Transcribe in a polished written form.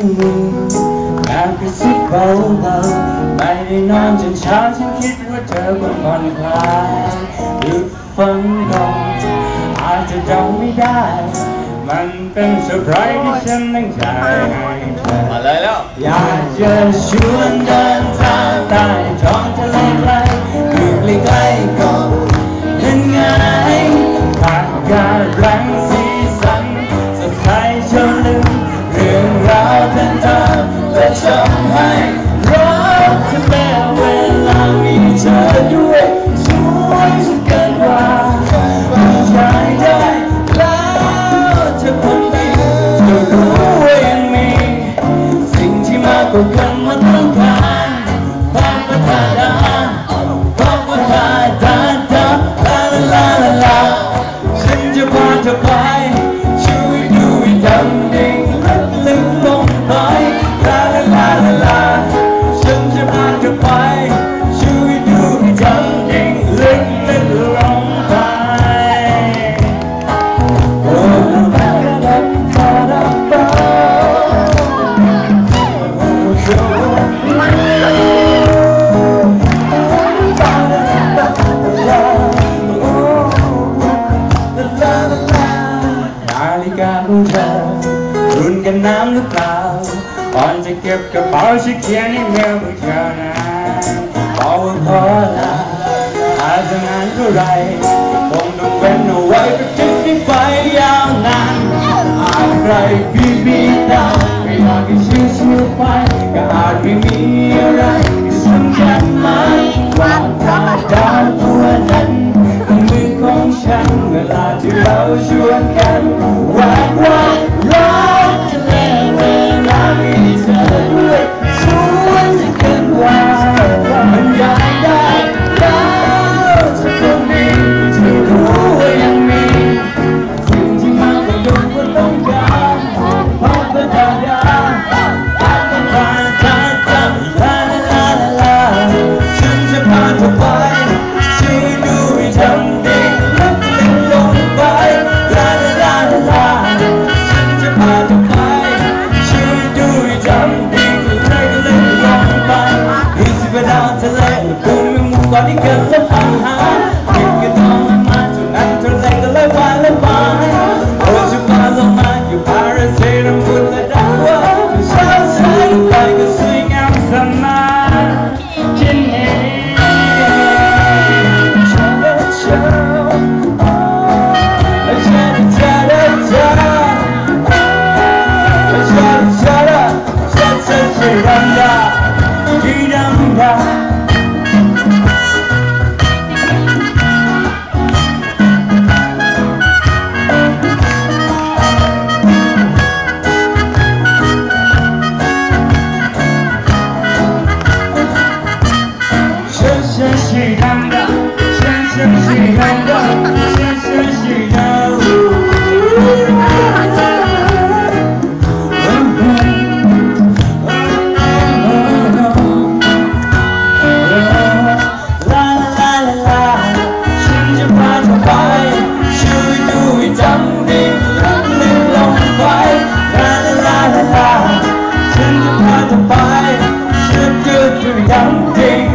มือแอบกระซิบเบาๆไม่ได้นอนจนเช้าฉันคิดว่าเธอคงผ่อนคลายอีกฝันก่อนอาจจะจำไม่ได้มันเป็นเซอร์ไพรส์ที่ฉันตั้งใจให้เธอมาเลยแล้วอยากจะชวนเดินทางใต้ท้องทะเลไกลอยู่ใกล้ๆก็เห็นไงอากาศแรงสีสันสดใสจนลืมเรื่องราวต่างๆและทำให้รักทะเลเวลามีเธอด้วยสวยสุดเกินกว่าใจได้แล้วเธอคนเดียวจะรู้ว่ายังมีสิ่งที่มากกว่าคำว่าต้องการพอประทานพอประทานลาลาลาลาฉันจะพาเธอไปช่วยดูให้ดำดิ่งลึกลงไปลาลาลาลาฉันจะพาเธอไปช่วยดูให้ดำดิ่งลึกลงไปโอ้ลาลาลาลาลานาฬิกาของเธอรุ่นกันน้ำหรือเปล่าก่อนจะเก็บกระเป๋าฉันเขียนอีเมลไปเธอนะบอกว่าขอลาอาจจะนานเท่าไรคงต้องเว้นเอาไว้ก็จะได้ไปยาวนานอะไรบีตาไม่อยากให้ชื่อไปก็อาจไม่มีอะไรสำคัญไหมว่าถ้าดาวตัวนั้นมือของฉันเวลาที่เราชวนกันวาดรักทะเลเวลามีเธอด้วยสวยจะเกินกว่ามันอยากได้แล้วเธอคงมีเธอรู้ว่ายังมีสิ่งที่มากกว่าดวงก็ต้องการพอเป็นดาวลาลาลาฉันจะพาเธอไปช่วยดูให้ทำดีลึกลงไปลาลาลาฉันจะพาเธอไปช่วยดูให้ทำดีลึกลงไปดูสิว่าดาวทะเลกูมีหมู่เกาะที่เกิดและอาหารกินกันทองมาจนนั้นทะเลก็เลยว่ายและไปโอ้จะพาลงมาอยู่พาราเซรัมบุญและดังว่าเช้าสายไปก็สวยงามสมาที่นี่ฉันจะพาเธอไปฉันจะดูดำดิ่ง